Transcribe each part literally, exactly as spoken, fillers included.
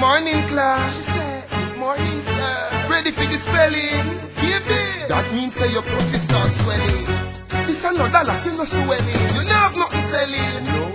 morning, class. She said, good morning, sir. Ready for the spelling? Baby. That means say your pussy start swelling. This another last, you no swelling. You don't have nothing selling. No.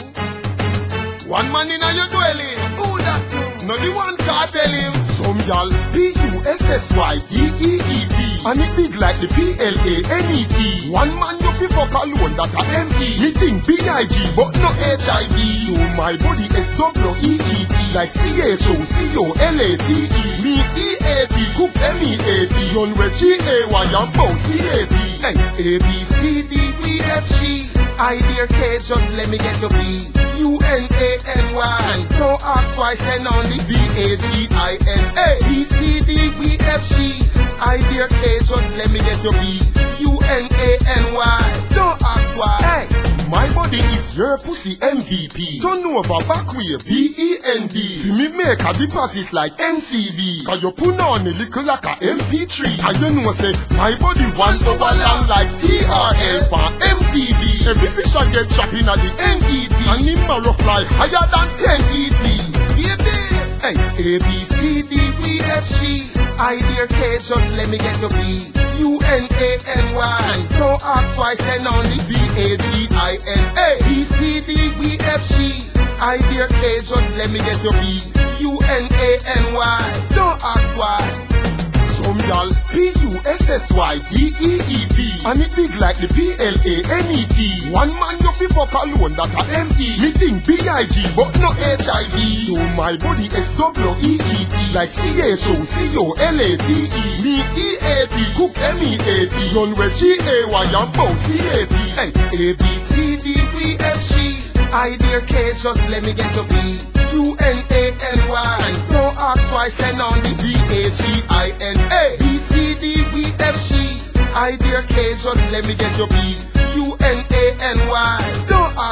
One man in your dwelling. Who that do? No, the one can't tell him. Some y'all P U S S Y D E E P. And it big like the P L A N E T. One man you fi fuck alone that a M E. Me think B I G but no H I V. You my body S W E E T. Like C H O C O L A T E. Me E A T cook M E A T. On where G A Y and bow C A T. Hey, A B C D E F G. I dear K just let me get your B. U N A N Y. No ask why send on the B A G I N A. B C D E F G. I dear K just let me get your B. U N A N Y. Don't ask why. Hey, my body is your pussy M V P. Turn over back way B E N D. See me make a deposit like N C V. Cause you put on a little like a M P three. And you know say my body one over long like T R L for M T V. Every fish I get chopping at the N E T. And him barrow fly higher than ten E T. Baby. Hey, A B C D E F G. I dear K just let me get your B. U N A N Y. Don't ask why send on the B A G I N A. B C D E F G. I dear K just let me get your B. U N A N Y. Don't ask why. Some y'all P U S S Y D E E P. And it big like the P L A N E T. One man you fi fuck alone that a M E. Me think B I G but no H I V. Do my body S W E E T. Like C H O C O L A T E. Me E A T cook M E A T. Run where G A Y and bow C A T. Hey, A B C D E F G. I dear K just let me get your B. U N A N Y. No ask why send on the B A G I N A. B C D E F G. I dear K just let me get your B. U N A N Y. Don't ask